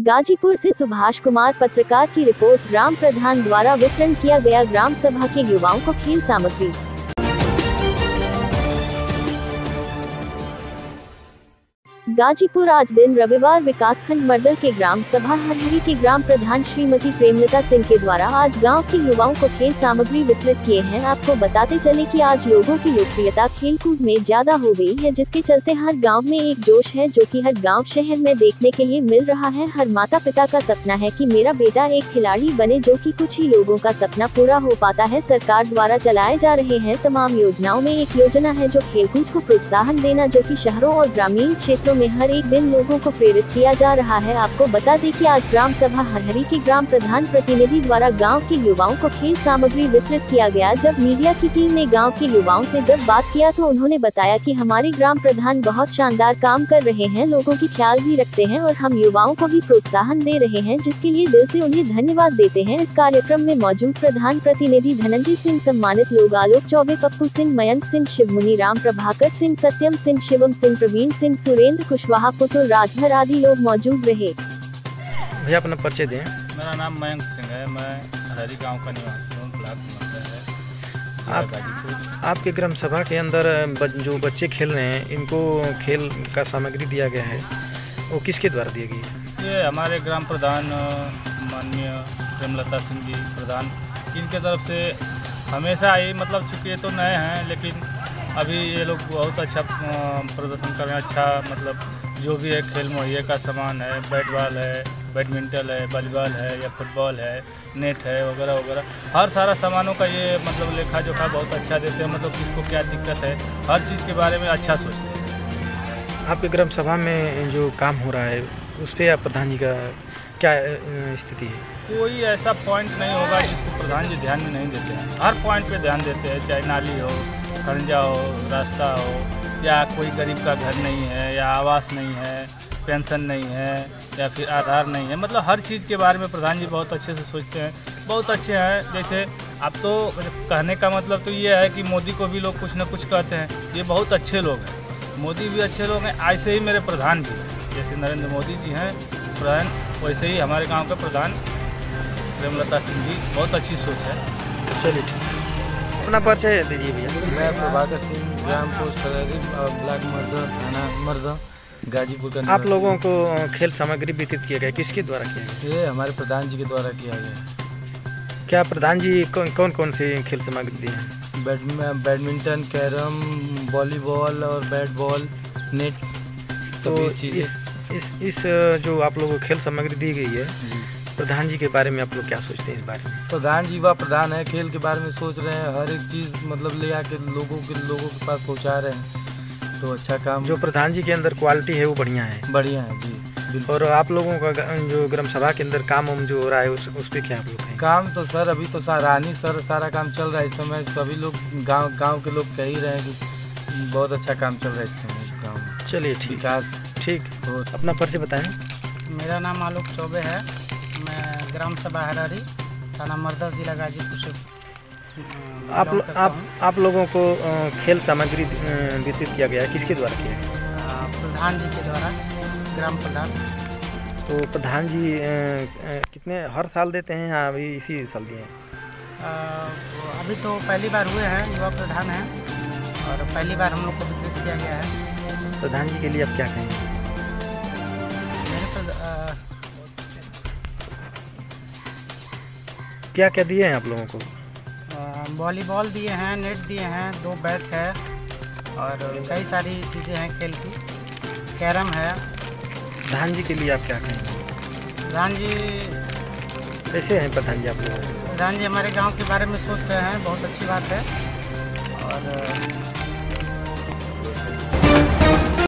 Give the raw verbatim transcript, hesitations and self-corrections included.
गाजीपुर से सुभाष कुमार पत्रकार की रिपोर्ट। ग्राम प्रधान द्वारा वितरण किया गया ग्राम सभा के युवाओं को खेल सामग्री। गाजीपुर आज दिन रविवार विकासखंड मर्दल के ग्राम सभा हरहरी के ग्राम प्रधान श्रीमती प्रेमलता सिंह के द्वारा आज गांव के युवाओं को खेल सामग्री वितरित किए हैं। आपको बताते चले कि आज लोगों की लोकप्रियता खेलकूद में ज्यादा हो गई है, जिसके चलते हर गांव में एक जोश है जो कि हर गांव शहर में देखने के लिए मिल रहा है। हर माता पिता का सपना है कि मेरा बेटा एक खिलाड़ी बने, जो कि कुछ ही लोगों का सपना पूरा हो पाता है। सरकार द्वारा चलाए जा रहे हैं तमाम योजनाओं में एक योजना है जो खेलकूद को प्रोत्साहन देना, जो कि शहरों और ग्रामीण क्षेत्रों में हर एक दिन लोगों को प्रेरित किया जा रहा है। आपको बता दें कि आज ग्राम सभा हरहरी के ग्राम प्रधान प्रतिनिधि द्वारा गांव के युवाओं को खेल सामग्री वितरित किया गया। जब मीडिया की टीम ने गांव के युवाओं से जब बात किया तो उन्होंने बताया कि हमारे ग्राम प्रधान बहुत शानदार काम कर रहे हैं, लोगों की ख्याल भी रखते हैं और हम युवाओं को भी प्रोत्साहन दे रहे हैं, जिसके लिए दिल से उन्हें धन्यवाद देते हैं। इस कार्यक्रम में मौजूद प्रधान प्रतिनिधि धनंजय सिंह, सम्मानित लोग आलोक चौबे, पप्पू सिंह, मयंक सिंह, शिवमुनि राम, प्रभाकर सिंह, सत्यम सिंह, शिवम सिंह, प्रवीण सिंह, सुरेंद्र कुशवाहा, पुतुल राजभर आदि लोग मौजूद रहे। भैया अपना परिचय दें। मेरा नाम मयंक सिंह है, मैं हरहरी गांव का निवासी हूँ, ब्लॉक मंडल है आप, आपके ग्राम सभा के अंदर जो बच्चे खेल रहे हैं, इनको खेल का सामग्री दिया गया है, वो किसके द्वारा दिया गया है? ये हमारे ग्राम प्रधान माननीय प्रेमलता सिंह जी प्रधान, इनके तरफ से हमेशा ही, मतलब चूँकि ये तो नए हैं लेकिन अभी ये लोग बहुत अच्छा प्रदर्शन कर रहे हैं। अच्छा मतलब जो भी है खेल मुहैया का सामान है, बैट बॉल है, बैडमिंटन है, वॉलीबॉल है या फुटबॉल है, नेट है वगैरह वगैरह, हर सारा सामानों का ये मतलब लेखा जोखा बहुत अच्छा देते हैं। मतलब किसको क्या दिक्कत है, हर चीज़ के बारे में अच्छा सोचते हैं। आपके ग्राम सभा में जो काम हो रहा है उस पर आप प्रधान जी का क्या स्थिति है? कोई ऐसा पॉइंट नहीं होगा जिसको प्रधान जी ध्यान में नहीं देते हैं। हर पॉइंट पे ध्यान देते हैं, चाहे नाली हो, खरंजा हो, रास्ता हो, या कोई गरीब का घर नहीं है, या आवास नहीं है, पेंशन नहीं है, या फिर आधार नहीं है, मतलब हर चीज़ के बारे में प्रधान जी बहुत अच्छे से सोचते हैं, बहुत अच्छे हैं। जैसे अब तो कहने का मतलब तो ये है कि मोदी को भी लोग कुछ ना कुछ कहते हैं, ये बहुत अच्छे लोग हैं, मोदी भी अच्छे लोग हैं। ऐसे ही मेरे प्रधान भी हैं, जैसे नरेंद्र मोदी जी हैं प्रधान, वैसे ही हमारे गाँव का प्रधान प्रेमलता सिंह जी, बहुत अच्छी सोच है। चलिए ठीक, अपना परिचय दीजिए भैया। मैं प्रभाकर सिंह, ग्राम पोस्ट हरहरी, ब्लॉक मर्दा, थाना मर्दा, गाजीपुर का। आप लोगों को खेल सामग्री वितरित किया गया, किसके द्वारा किया गया? ये हमारे प्रधान जी के द्वारा किया गया। क्या प्रधान जी कौन कौन कौन से खेल सामग्री दिए हैं? बैड बैडमिंटन, कैरम, वॉलीबॉल और बैट बॉल, नेट। तो इस, इस इस जो आप लोगों को खेल सामग्री दी गई है, प्रधान जी के बारे में आप लोग क्या सोचते हैं इस बारे में? प्रधान जी व प्रधान है, खेल के बारे में सोच रहे हैं, हर एक चीज़ मतलब ले आके लोगों के लोगों के पास पहुंचा रहे हैं, तो अच्छा काम। जो प्रधान जी के अंदर क्वालिटी है वो बढ़िया है। बढ़िया है जी। और आप लोगों का जो ग्राम सभा के अंदर काम उम जो हो रहा है उस उस पर क्या आप लोग हैं? काम तो सर अभी तो सराहनीय सर सारा काम चल रहा है इस समय। सभी लोग गाँव गाँव के लोग कह ही रहे हैं कि बहुत अच्छा काम चल रहा है इस समय गाँव में। चलिए ठीक, विकास ठीक। तो अपना परिचय बताएं। मेरा नाम आलोक चौबे है, मैं ग्राम सभा हरहरी, थाना मर्दा, जिला गाजीपुर से आप आप आप लोगों को खेल सामग्री वितरित किया गया है, किसके द्वारा किया गया? प्रधान जी के द्वारा, ग्राम प्रधान। तो प्रधान जी कितने हर साल देते हैं या अभी इसी साल दिए हैं? अभी तो पहली बार हुए हैं, युवा प्रधान हैं और पहली बार हम लोग को वितरित किया गया है। प्रधान जी के लिए आप क्या कहेंगे? क्या क्या दिए हैं आप लोगों को? वॉलीबॉल दिए हैं, नेट दिए हैं, दो बैट है और कई सारी चीज़ें हैं खेल की, कैरम है। प्रधान जी के लिए आप क्या कहेंगे? प्रधान जी कैसे हैं प्रधान जी आप लोग? प्रधान जी हमारे गांव के बारे में सोच रहे हैं, बहुत अच्छी बात है। और